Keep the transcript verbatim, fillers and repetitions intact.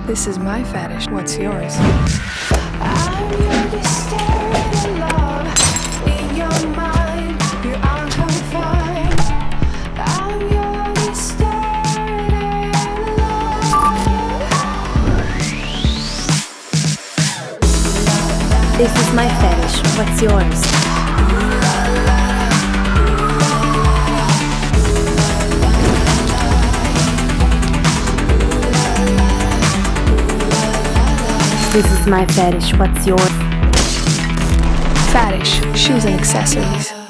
This is my fetish. What's yours? I'm your distant love in your mind. You're unconfined. I'm your distant love. This is my fetish. What's yours? This is my fetish. What's yours? Fetish. Shoes and accessories.